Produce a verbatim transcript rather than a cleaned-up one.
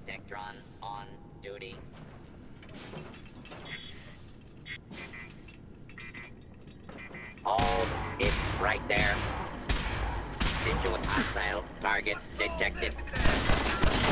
Protectron on duty. Hold. It's right there. Visual hostile target detected.